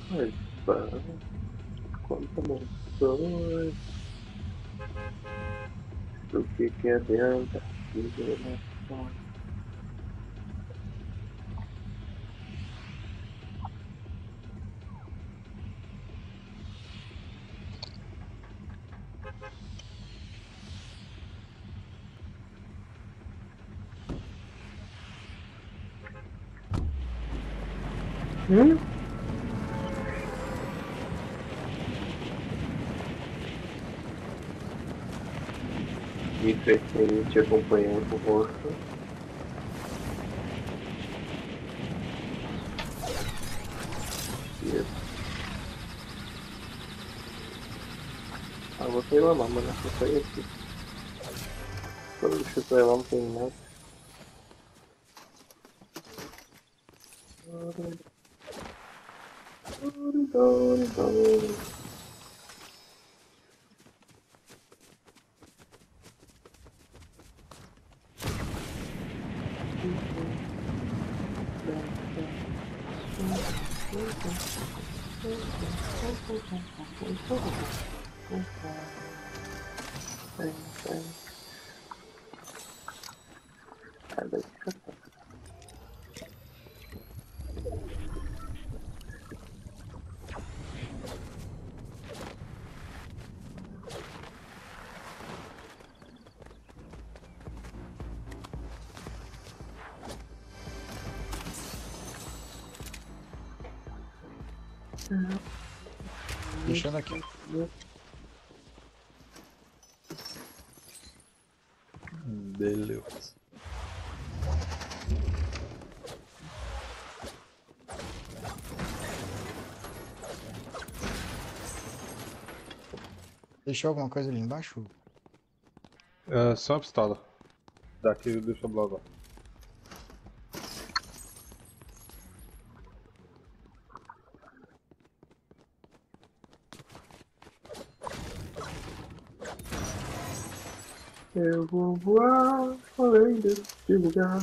Mas, pá, conta-me coisa do que adianta viver assim. Hum? Diferente acompanhando o rosto. Yes. Ah, vou sair lá, mano. Vou sair aqui. Quando deixa eu sair lá, não tem nada. Deixando aqui. Beleza. Deixou alguma coisa ali embaixo? É só a pistola. Daqui deixa eu blogar. Eu vou voar além deste lugar.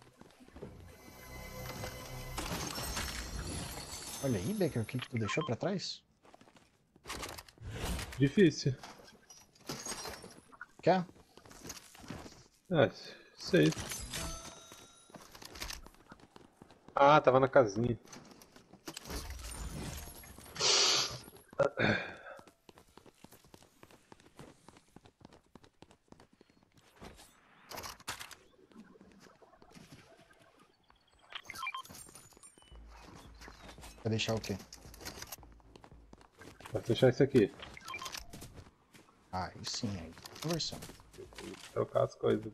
Olha aí, Becker, o que que tu deixou pra trás? Difícil. Quer? É, sei. Ah, tava na casinha. Vai deixar o quê? Vai fechar isso aqui. Aí sim, aí. Conversando. Trocar as coisas.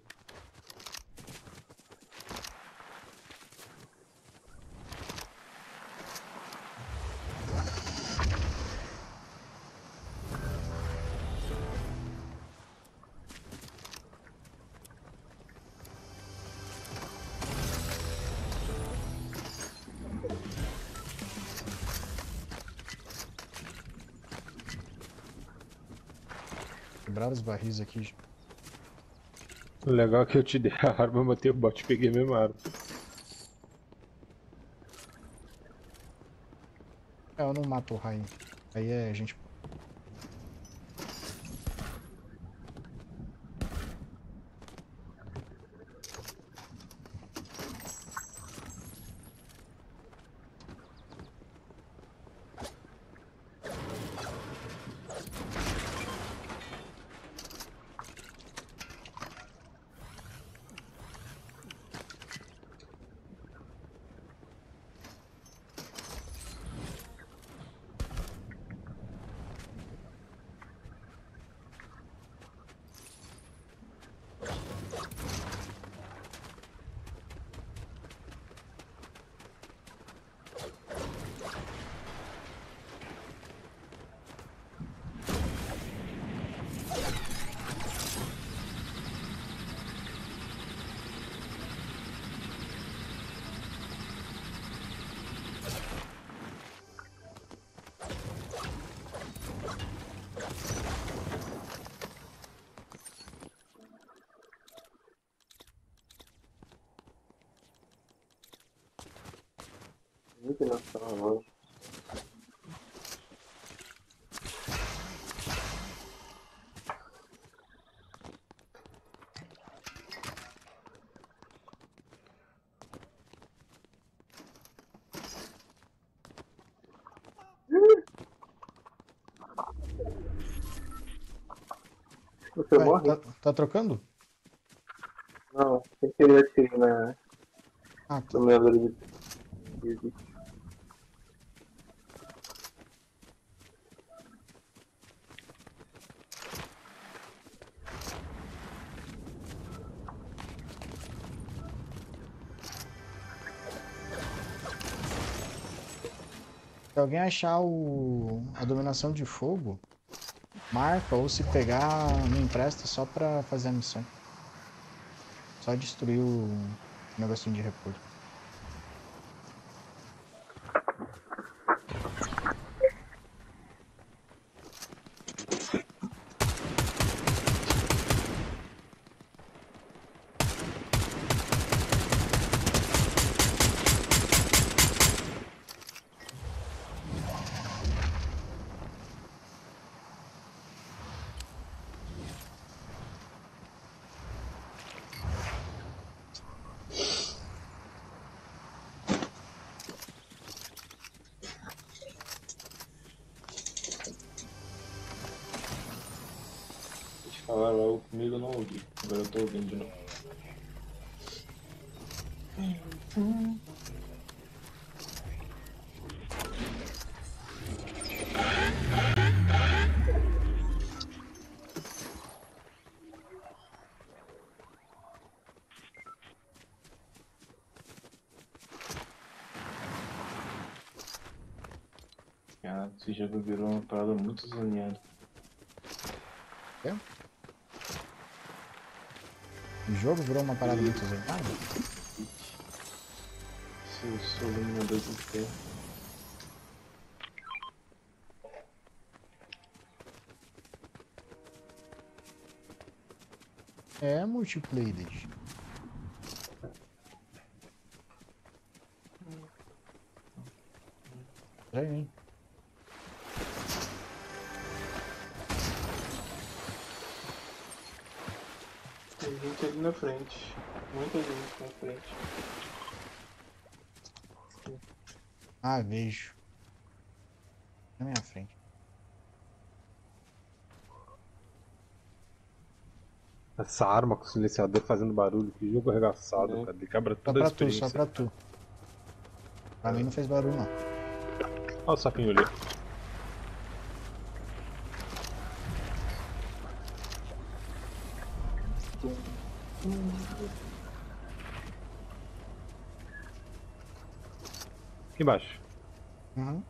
Quebraram os barris aqui. O legal é que eu te dei a arma, eu matei o bot e peguei a mesma arma. É, eu não mato o Rain. Aí é gente. Muito noção, mano. você Ué, morre? tá trocando? Não, sem querer atirei Ah, tá. no meador de. Se alguém achar a dominação de fogo, marca ou se pegar, me empresta só pra fazer a missão. Só destruir o negocinho de repolho. Eles falaram algo comigo, eu não ouvi. Agora eu tô ouvindo de novo. Cara, esse jogo virou uma parada muito zoneada. O jogo virou uma parada muito zonada. Seu solinho do inferno. É multiplayer. Estranho, hein? Tem gente ali na frente. Muita gente na frente. Ah, vejo. Na minha frente. Essa arma com o silenciador fazendo barulho, que jogo arregaçado, cara. Ele quebra Só toda a pra tu, experiência. só pra tu. Pra mim não fez barulho, não. Olha o sapinho ali. Aqui embaixo. Uhum.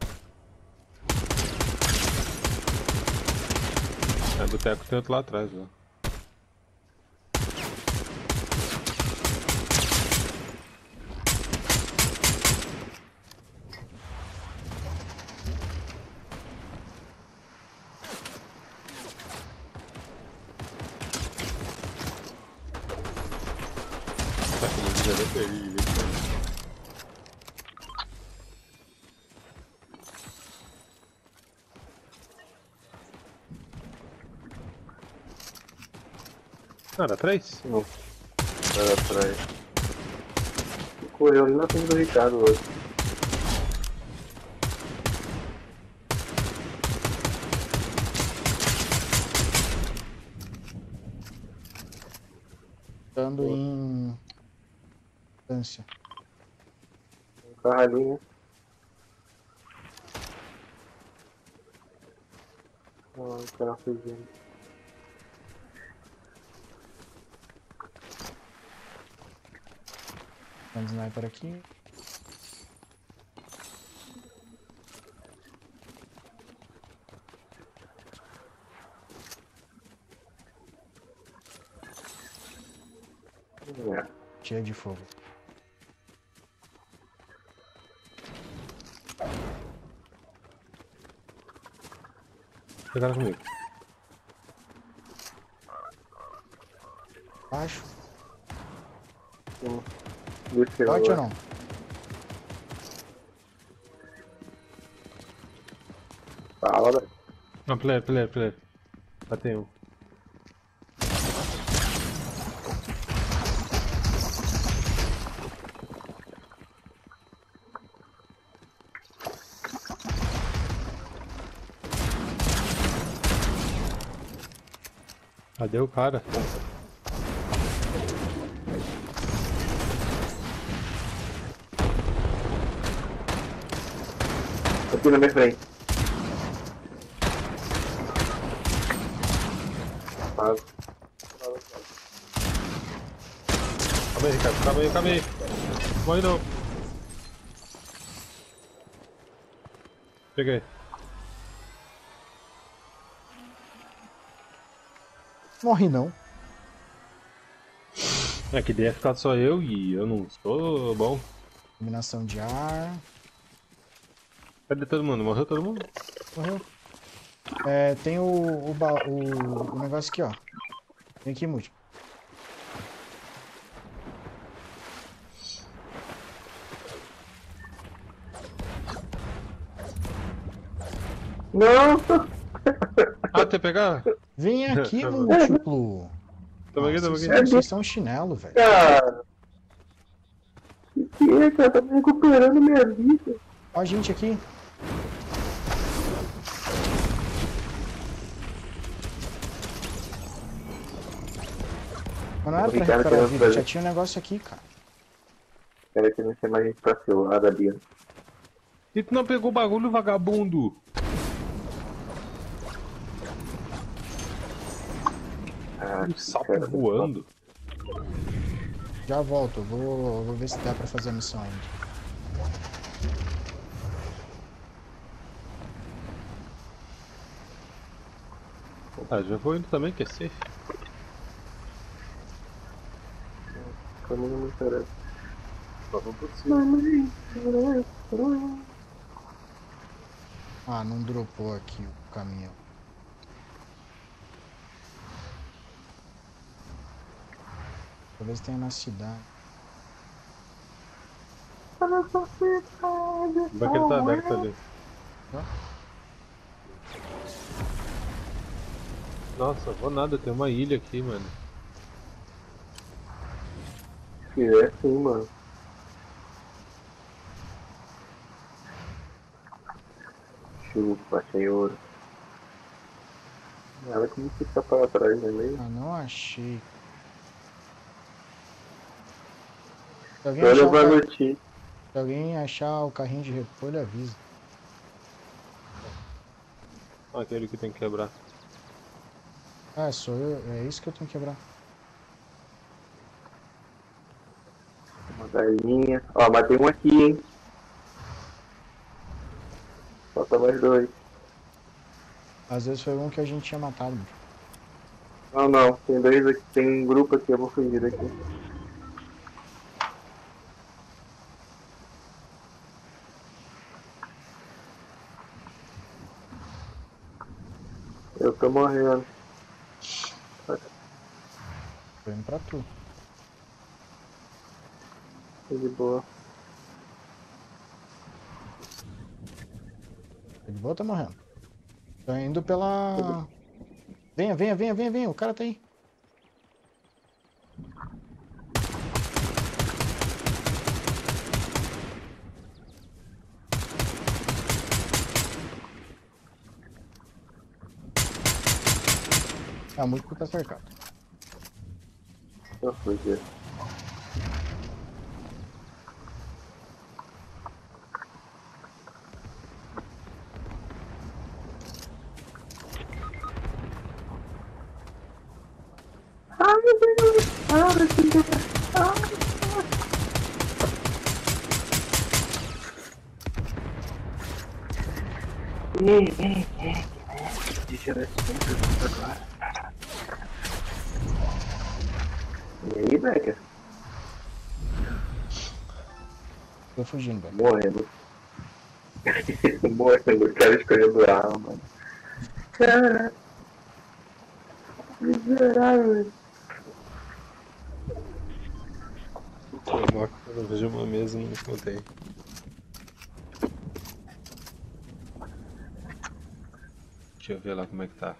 É, boteco tem outro lá atrás, ó. Tá com uma vida terrível, cara. Ah, era 3? Não, era atrás. Correu ali na frente do Ricardo hoje. Estando em distância. Um carro ali, né? Não, o cara fugindo. Tem um sniper aqui. É. Cheia de fogo. Pegaram comigo. Baixo. Desceu Pode ou agora. não? Fala, velho. Não, player. Batei um. Cadê o cara? Aqui na minha frente. Pago. Calma aí, Ricardo. Calma aí, calma aí. Morre não. Peguei. Morre não. É que daí ia ficar só eu e eu não sou bom. Dominação de ar. Cadê todo mundo? Morreu todo mundo? Morreu. Tem o negócio aqui, ó. Tem aqui, Multi. Não! Ah, tem que pegar? Vem aqui, Tá bom. múltiplo. Tamo aqui, tamo Vocês aqui. vocês são chinelo, velho. Cara! Que é, cara? Tá me recuperando minha vida. Ó a gente aqui. Mas não era pra Ricardo recuperar a querendo vida, fazer. já tinha um negócio aqui, cara. Cara, que não chama a gente pra seu lado ali. E tu não pegou o bagulho, vagabundo? Ah, Um sapo cara, voando. Já volto, vou ver se dá pra fazer a missão ainda. Ah, já vou indo também, que é safe. Como não me interessa. Só vou por cima. Ah, não dropou aqui o caminhão. Talvez tenha na cidade. Vai que ele tá aberto ali. Ó, Nossa, vou nada, tem uma ilha aqui, mano. Se é sim, mano. Chupa, senhor. Nada como ficar para trás, não é mesmo? Ah, não achei. Se alguém Só achar levar notícia. se alguém achar o carrinho de repolho, avisa. Ah, aquele que tem que quebrar. Ah, sou eu. É isso que eu tenho que quebrar. Uma galinha. Ó, matei um aqui, hein? Falta mais dois. Às vezes foi um que a gente tinha matado. Não, não. Tem dois aqui. Tem um grupo aqui. Eu vou fugir daqui. Eu tô morrendo. Tô indo pra tu. Tô de boa. Ele volta morrendo. Tô indo pela. Venha, venha, venha, venha, venha. O cara tá aí. Ah, muito tá cercado. Eu fugi. Ai, meu Deus! Ah, deixa eu ver se agora. E aí, Becker? Tô fugindo, velho. Morrendo. Morrendo, o cara escolhendo a arma. Cara, miserável. Eu vejo uma mesa e não contei. Deixa eu ver lá como é que tá.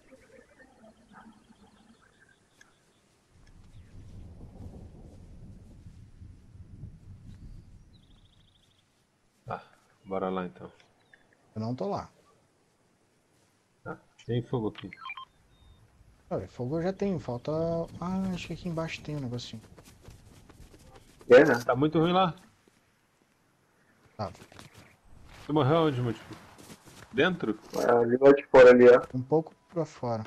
Tá, bora lá então. Eu não tô lá. Tá, tem fogo aqui. Olha, fogo eu já tenho, falta... Ah, acho que aqui embaixo tem um negocinho. É, né? Tá muito ruim lá. Tá, Tu morreu onde, Múltiplo? Dentro? Ali lá de fora ali, ó. um pouco pra fora.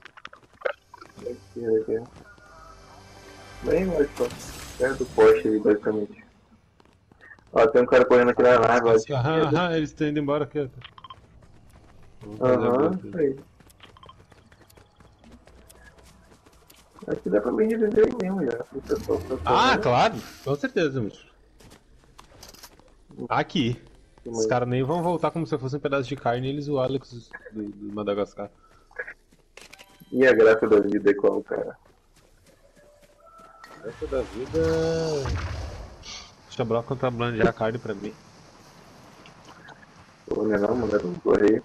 Aqui. Bem lá de fora. Perto do poste aí, basicamente. Ó, tem um cara correndo aqui na nave lá de esquerda. Aham, eles estão indo embora aqui. Vamos fazer a Aham, bota. isso aí. Acho que dá pra me reviver aí mesmo já. O pessoal Ah, né? claro! Com certeza, Múltiplo. Aqui. Os caras nem vão voltar como se fosse um pedaço de carne, eles o Alex do Madagascar. E a graça da vida é qual, cara? Essa da vida. Deixa o Brock contrabandear a carne pra mim. Pô, não é não, mandar um correio.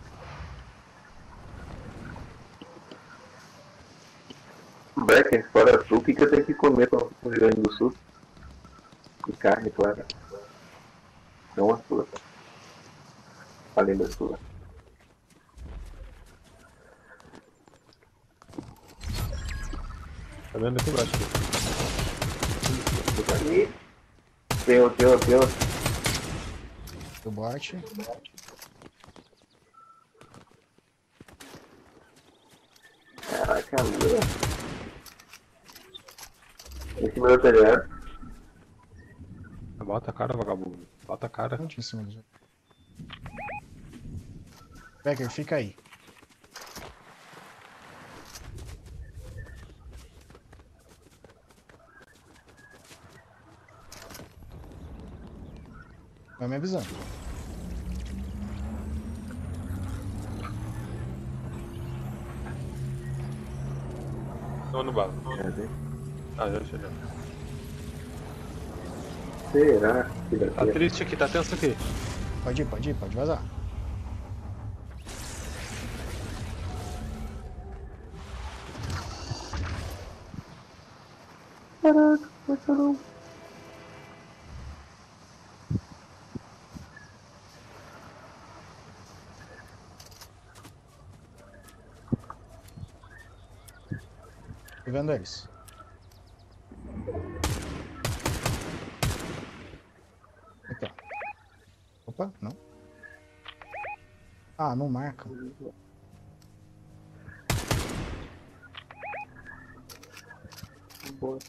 Becker, fora tu, o que eu tenho que comer pra o Rio Grande do Sul? De carne, claro. Não a sua. Além da sua. Tá vendo aqui embaixo? Ali. Tem outro. O bot. Caraca, meu. Esse meu telhado. Bota a cara, vagabundo. Bota a cara. Onde em cima do jogo? Becker, fica aí. Vai me avisando. Tô no bala. Ah, já chegou. Será que Tá daqui? triste aqui, tá tenso aqui. Pode ir, pode vazar. Caraca, caramba. Tô vendo eles. Aqui, ó. Opa, não. Ah, não marca. Boa.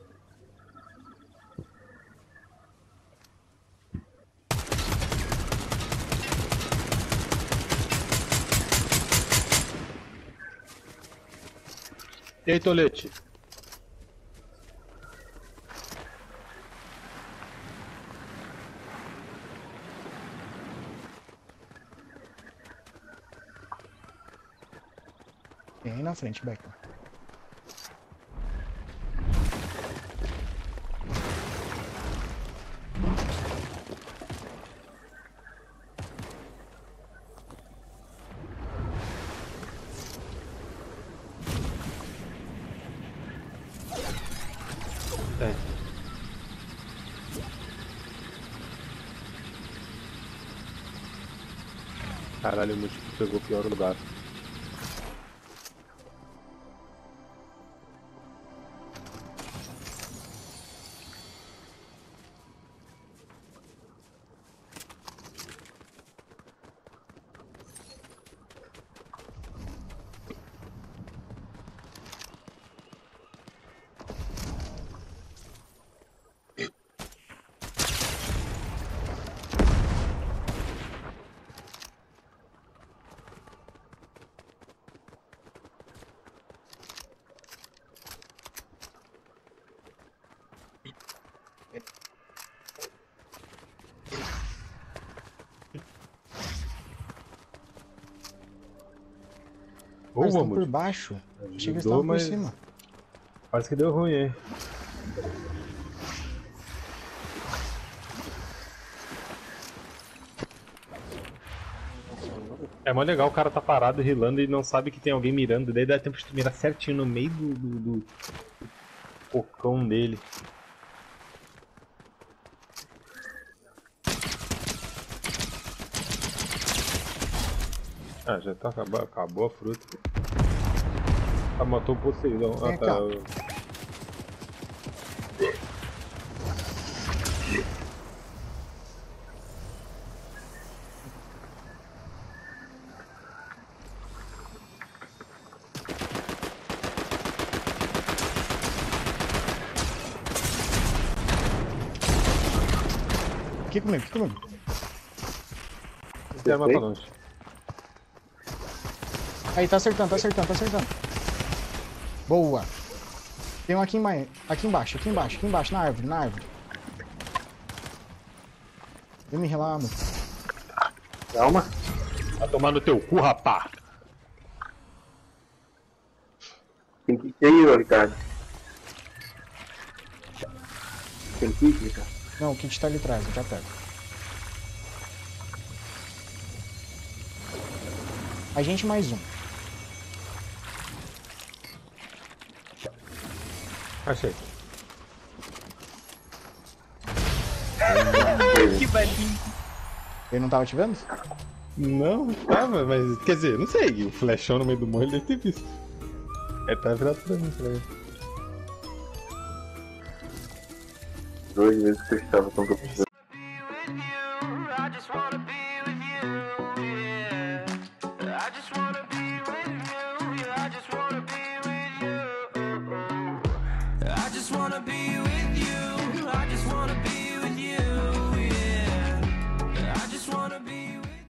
E aí, Tolete? Tem aí na frente, Becker. Tem. Caralho, o Múltiplo pegou o pior lugar. Ah, eles Boa, estão por Múltiplo. baixo. Achei que eles Ajudou, estavam por mas cima. Parece que deu ruim, hein? É mó legal o cara tá parado, rilando e não sabe que tem alguém mirando. Daí dá tempo de tu mirar certinho no meio do cocão dele. Ah, já tá acabou a fruta. Ah, matou o Poseidon. Vem Ah, tá. cá. Aqui comigo, aqui comigo. Quero matar longe. Aí, tá acertando, tá acertando, tá acertando. Boa. Tem um aqui, aqui embaixo, aqui embaixo, aqui embaixo, na árvore, na árvore. Vem me relar, mano. Calma. Vai tomar no teu cu, rapá. Tem que ir aí, Ricardo. Tem que ir, Ricardo. Não, o kit tá ali atrás, eu já pego. A gente mais um. Achei. Que balinho. Ele não tava te vendo? Não, tava, mas quer dizer, não sei. O flechão no meio do morro ele deve ter visto. Ele tá virado pra mim, pra mim. 2 vezes que eu estava com